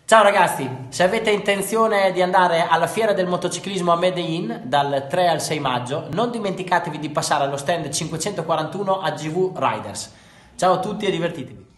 Ciao ragazzi, se avete intenzione di andare alla fiera del motociclismo a Medellin dal 3 al 6 maggio, non dimenticatevi di passare allo stand 541 AGV Riders. Ciao a tutti e divertitevi!